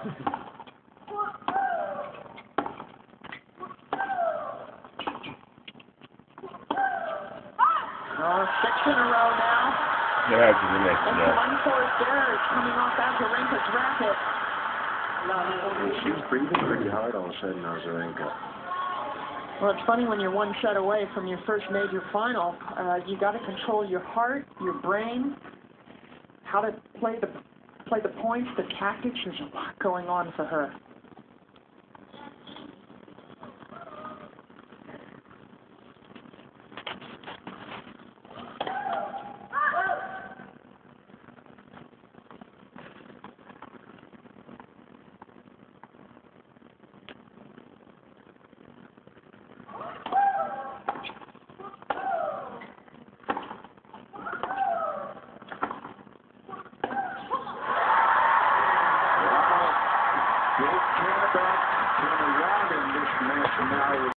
Six in a row now. Yeah, it's the next, and unforced error is coming off Azarenka's racket. She's breathing pretty hard all of a sudden, Azarenka. Well, it's funny when you're one set away from your first major final. You got to control your heart, your brain, how to play the points, the tactics. There's a lot going on for her. Don't care about turning around in this match now.